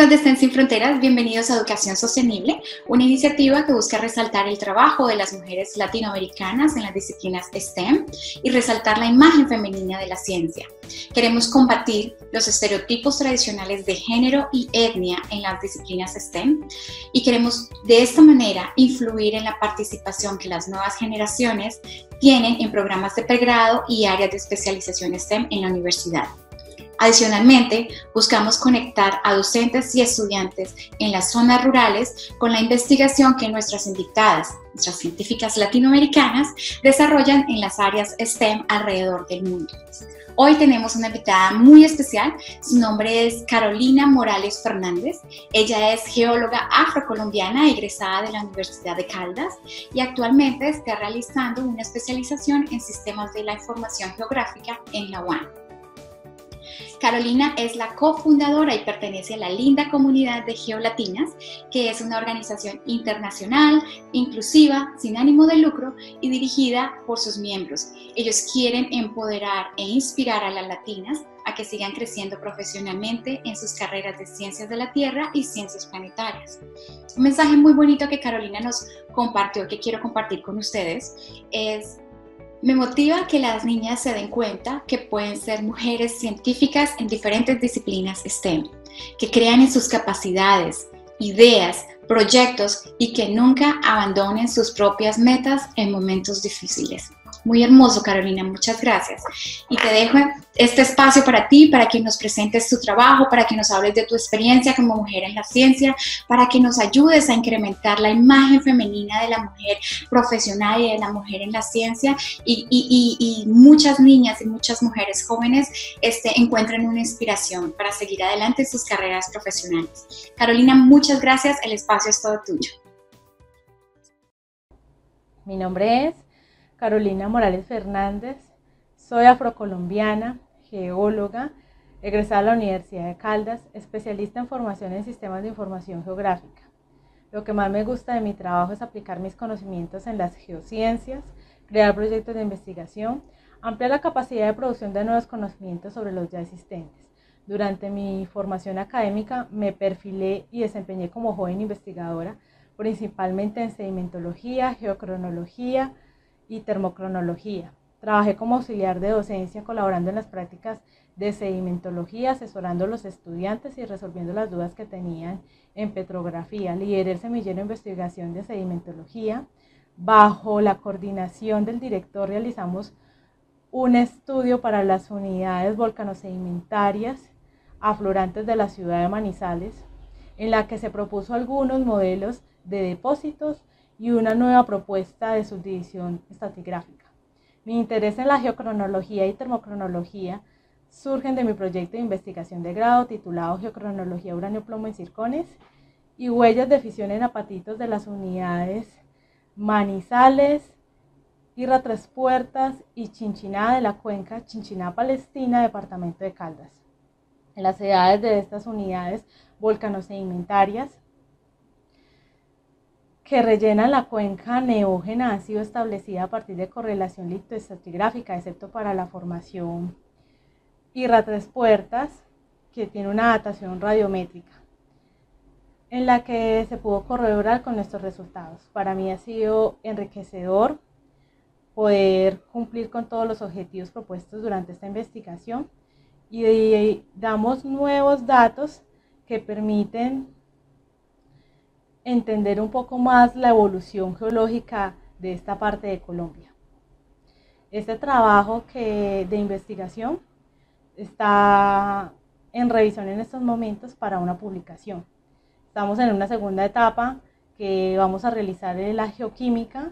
Amigos de STEM Sin Fronteras, bienvenidos a Educación Sostenible, una iniciativa que busca resaltar el trabajo de las mujeres latinoamericanas en las disciplinas STEM y resaltar la imagen femenina de la ciencia. Queremos combatir los estereotipos tradicionales de género y etnia en las disciplinas STEM y queremos de esta manera influir en la participación que las nuevas generaciones tienen en programas de pregrado y áreas de especialización STEM en la universidad. Adicionalmente, buscamos conectar a docentes y estudiantes en las zonas rurales con la investigación que nuestras invitadas, nuestras científicas latinoamericanas, desarrollan en las áreas STEM alrededor del mundo. Hoy tenemos una invitada muy especial, su nombre es Carolina Morales Fernández. Ella es geóloga afrocolombiana egresada de la Universidad de Caldas y actualmente está realizando una especialización en sistemas de la información geográfica en la UAM. Carolina es la cofundadora y pertenece a la linda comunidad de Geolatinas, que es una organización internacional, inclusiva, sin ánimo de lucro y dirigida por sus miembros. Ellos quieren empoderar e inspirar a las latinas a que sigan creciendo profesionalmente en sus carreras de ciencias de la Tierra y ciencias planetarias. Un mensaje muy bonito que Carolina nos compartió, que quiero compartir con ustedes, es: me motiva que las niñas se den cuenta que pueden ser mujeres científicas en diferentes disciplinas STEM, que crean en sus capacidades, ideas, proyectos y que nunca abandonen sus propias metas en momentos difíciles. Muy hermoso, Carolina, muchas gracias. Y te dejo este espacio para ti, para que nos presentes tu trabajo, para que nos hables de tu experiencia como mujer en la ciencia, para que nos ayudes a incrementar la imagen femenina de la mujer profesional y de la mujer en la ciencia y muchas niñas y muchas mujeres jóvenes encuentren una inspiración para seguir adelante en sus carreras profesionales. Carolina, muchas gracias, el espacio es todo tuyo. Mi nombre es Carolina Morales Fernández, soy afrocolombiana, geóloga, egresada de la Universidad de Caldas, especialista en formación en sistemas de información geográfica. Lo que más me gusta de mi trabajo es aplicar mis conocimientos en las geociencias, crear proyectos de investigación, ampliar la capacidad de producción de nuevos conocimientos sobre los ya existentes. Durante mi formación académica me perfilé y desempeñé como joven investigadora, principalmente en sedimentología, geocronología y termocronología. Trabajé como auxiliar de docencia, colaborando en las prácticas de sedimentología, asesorando a los estudiantes y resolviendo las dudas que tenían en petrografía. Lideré el semillero de investigación de sedimentología. Bajo la coordinación del director realizamos un estudio para las unidades volcanosedimentarias aflorantes de la ciudad de Manizales, en la que se propuso algunos modelos de depósitos y una nueva propuesta de subdivisión estratigráfica. Mi interés en la geocronología y termocronología surgen de mi proyecto de investigación de grado titulado Geocronología Uranio-Plomo en Zircones y huellas de fisión en apatitos de las unidades Manizales, Irra Tres Puertas y Chinchiná de la cuenca Chinchiná-Palestina, departamento de Caldas. En las edades de estas unidades volcanosedimentarias que rellenan la cuenca neógena han sido establecidas a partir de correlación litoestratigráfica, excepto para la formación Irra Tres Puertas, que tiene una datación radiométrica, en la que se pudo corroborar con nuestros resultados. Para mí ha sido enriquecedor poder cumplir con todos los objetivos propuestos durante esta investigación y damos nuevos datos que permiten entender un poco más la evolución geológica de esta parte de Colombia. Este trabajo de investigación está en revisión en estos momentos para una publicación. Estamos en una segunda etapa que vamos a realizar la geoquímica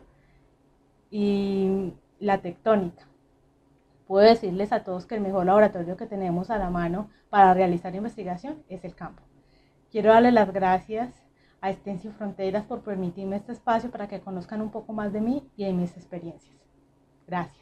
y la tectónica. Puedo decirles a todos que el mejor laboratorio que tenemos a la mano para realizar investigación es el campo. Quiero darles las gracias a STEM Sin Fronteras por permitirme este espacio para que conozcan un poco más de mí y de mis experiencias. Gracias.